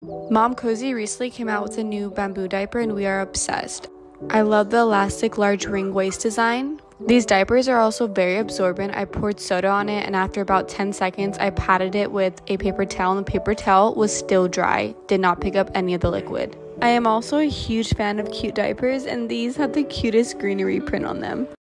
Momcozy recently came out with a new bamboo diaper and we are obsessed. I love the elastic large ring waist design. These diapers are also very absorbent. I poured soda on it and after about 10 seconds I patted it with a paper towel and the paper towel was still dry, did not pick up any of the liquid. I am also a huge fan of cute diapers and these have the cutest greenery print on them.